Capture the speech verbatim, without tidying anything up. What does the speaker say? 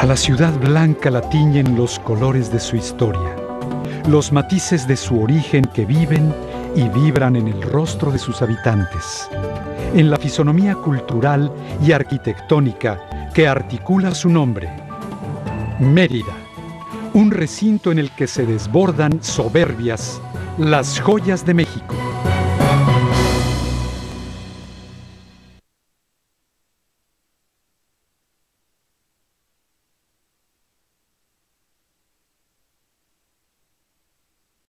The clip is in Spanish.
A la ciudad blanca la tiñen los colores de su historia, los matices de su origen que viven y vibran en el rostro de sus habitantes, en la fisonomía cultural y arquitectónica que articula su nombre. Mérida, un recinto en el que se desbordan soberbias las joyas de México.